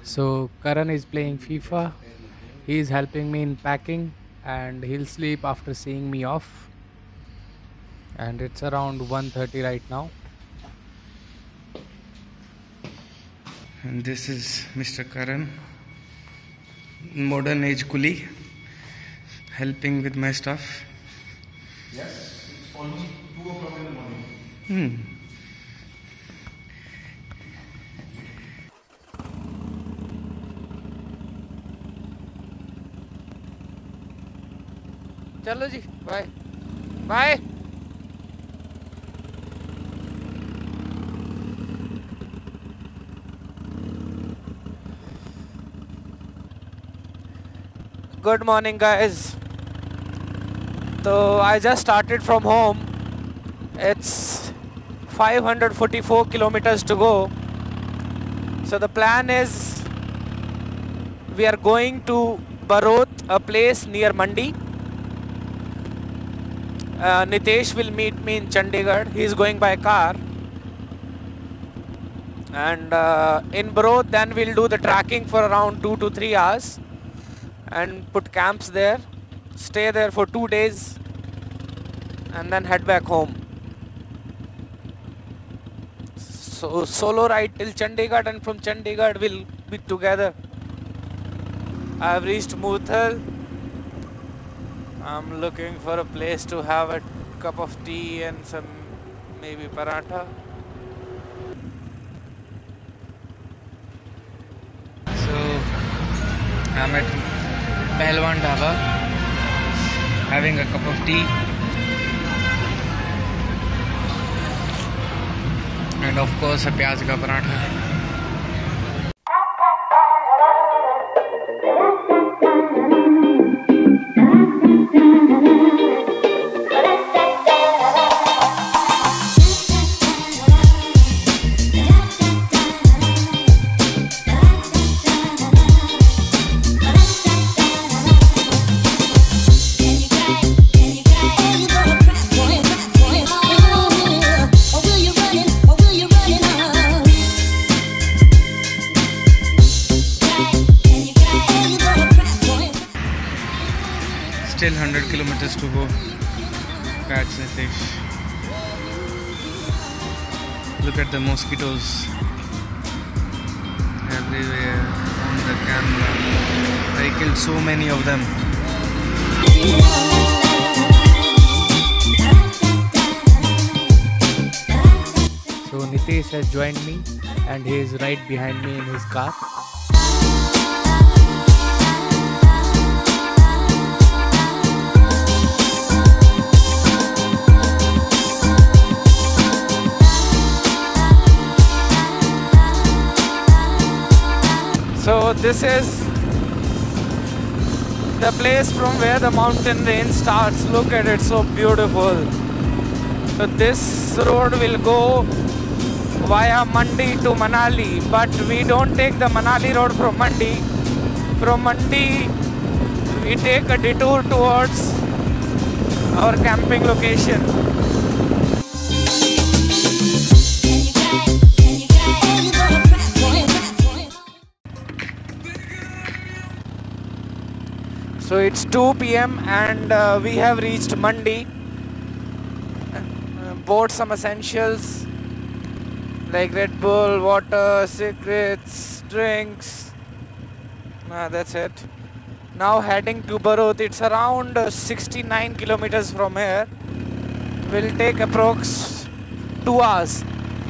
So Karan is playing FIFA. He is helping me in packing and he'll sleep after seeing me off. And it's around 1:30 right now. And this is Mr. Karan, modern age coolie, helping with my stuff. Yes, it's almost 2 o'clock in the morning. Hmm. चलो जी bye bye Good morning, guys. So I just started from home. It's 544 kilometers to go. So the plan is we are going to Barot, a place near Mandi. Nitesh will meet me in Chandigarh. He is going by car. And in Barot, then we'll do the tracking for around 2 to 3 hours and put camps there, stay there for 2 days and then head back home. So solo ride till Chandigarh, and from Chandigarh we'll be together. I've reached Muthal. I'm looking for a place to have a cup of tea and some maybe paratha. So I'm at Pahalwan Dhaba, having a cup of tea, and of course a प्याज का paratha. Still 100 kilometers to go. Catch Nitesh. Look at the mosquitoes everywhere on the camera. I killed so many of them. So Nitesh has joined me and he is right behind me in his car. So this is the place from where the mountain range starts. Look at it, so beautiful. So this road will go via Mandi to Manali, but we don't take the Manali road from Mandi. From Mandi, we take a detour towards our camping location. So it's 2 p.m. and we have reached Mandi. Bought some essentials like Red Bull, water, cigarettes, drinks. That's it. Now heading to Barot. It's around 69 kilometers from here. Will take approx 2 hours.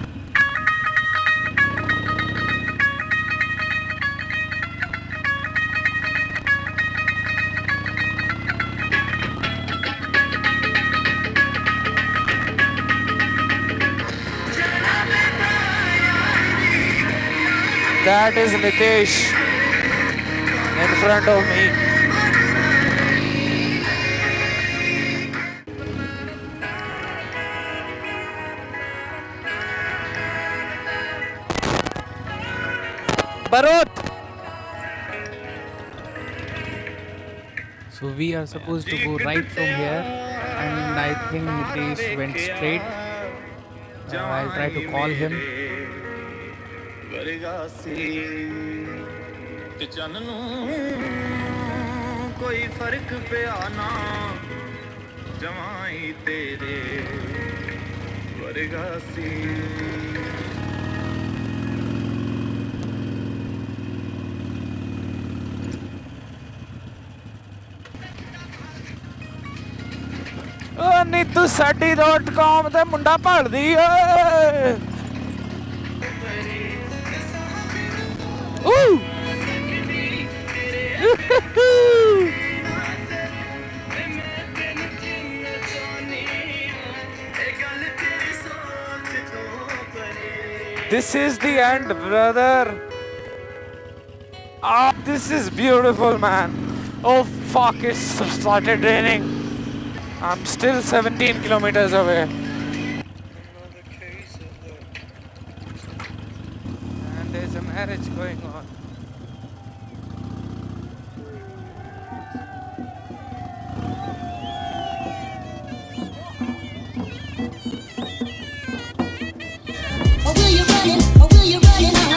That is Nitesh in front of me. Barot! So we are supposed to go right from here, and I think Nitesh went straight. I'll try to call him. चिट्टे चन नूं कोई फर्क पिया ना जवाई तेरे वर्गा सी Neetu Sadi.com ਤੇ ਮੁੰਡਾ ਭੜਦੀ ਓਏ This is the end, brother. Ah, this is beautiful, man. Oh fuck, it started raining. I'm still 17 kilometers away. And there's a marriage going on. Or will you run it? Or will you run it on?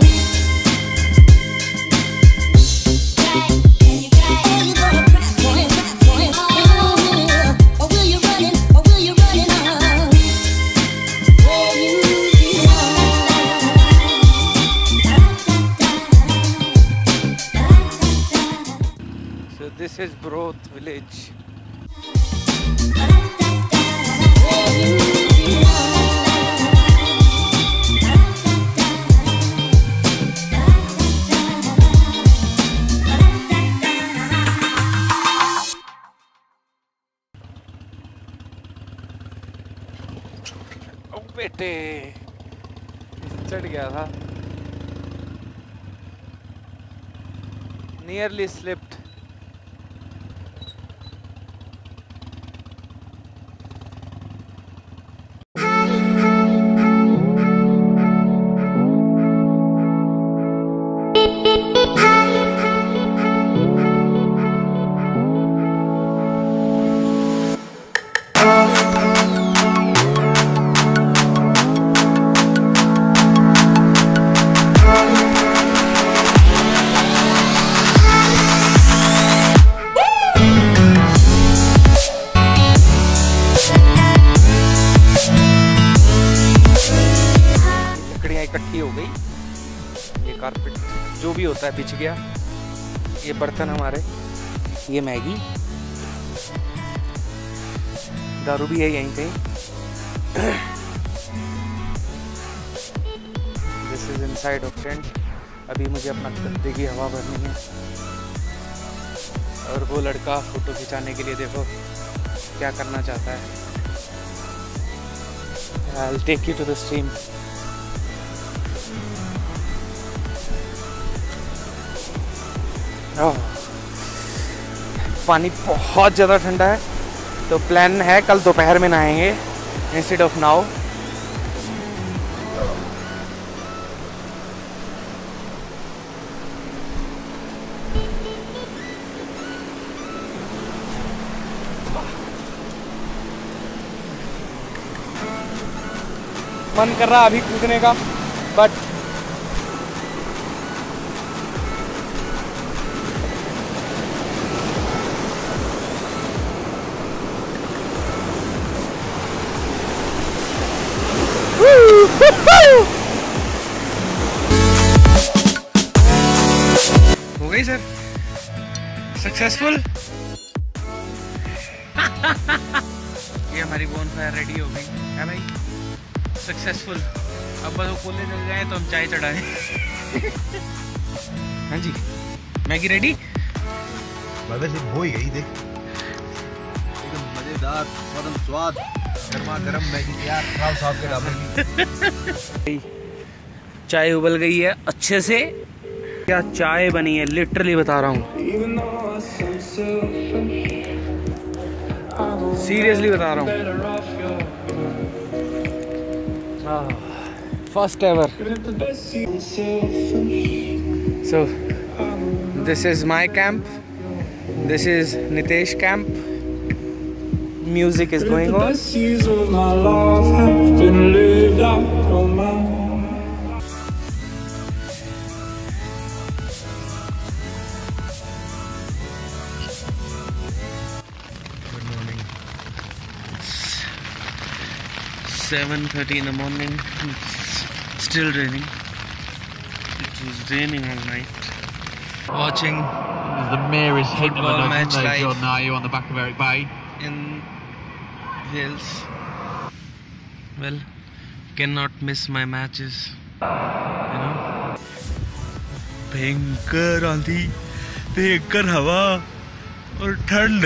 This is Broth village. Oh बेटे चढ़ गया था. Nearly slipped. इकट्ठी हो गई. ये carpet जो भी होता है बिछ गया. ये बर्तन हमारे, ये मैगी, दारू भी है यहीं पे. This is inside of tent. अभी मुझे अपना गद्दे की हवा भरनी है. और वो लड़का फोटो खिंचाने के लिए देखो क्या करना चाहता है. I'll take you to the stream. पानी बहुत ज़्यादा ठंडा है, तो प्लान है कल दोपहर में नहाएंगे इंस्टेड ऑफ नाउ. मन कर रहा अभी कूदने का, बट हो गई सर सक्सेसफुल. ये हमारी बोनफायर रेडी हो गई है भाई, सक्सेसफुल. अब बस वो कोले जल जाए तो हम चाय चढ़ाएं. हाँ जी, मैगी रेडी. बाबा से हो ही गई देख, एकदम मजेदार स्वाद गर्मा गर्म मैगी तैयार. राव साहब के ढाबे की चाय उबल गई है अच्छे से. क्या चाय बनी है, लिटरली बता रहा हूँ, सीरियसली बता रहा हूँ. First ever. So this is my camp, this is Nitesh camp. Music is going on. 7:30 in the morning. It's still raining. It was raining all night. Watching The merest hint of a Football nudge, match isn't there, live. Jordan? Are you on the back of Eric Bay? in Wales. Well, cannot miss my matches. You know. भयंकर आंधी, भयंकर हवा और ठंड.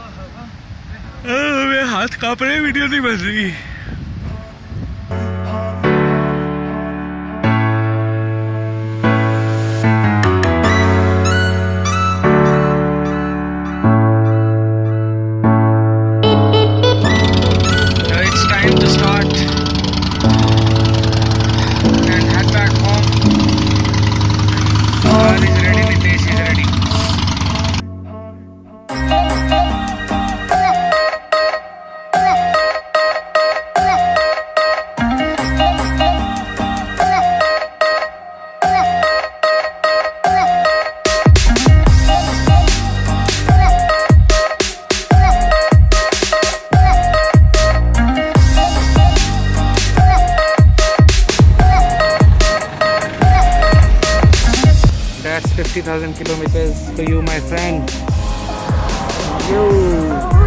मेरे हाथ कांप रहे, वीडियो नहीं बन रही. It's time to start and head back home. Car is ready, Nitesh is ready. That's 50,000 kilometers for you, my friend. You.